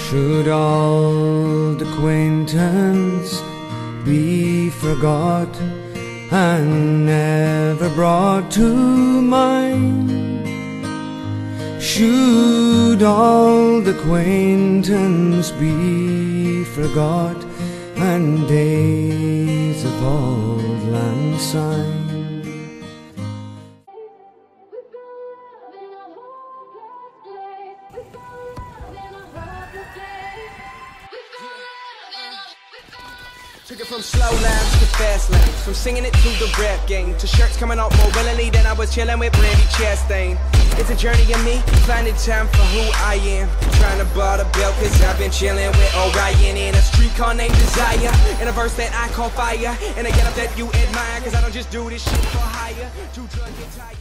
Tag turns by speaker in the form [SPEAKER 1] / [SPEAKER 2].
[SPEAKER 1] Should old acquaintance be forgot and never brought to mind? Should old acquaintance be forgot and days of old lang syne?
[SPEAKER 2] Took it from slow lanes to fast lanes, from singing it to the rap game, to shirts coming out more willingly than I was chilling with Brandy Chastain. It's a journey in me, finding time for who I am. Trying to bar the belt cause I've been chilling with Orion in a streetcar named Desire, in a verse that I call fire, and a get up that you admire, cause I don't just do this shit for hire. Too drunk and tired.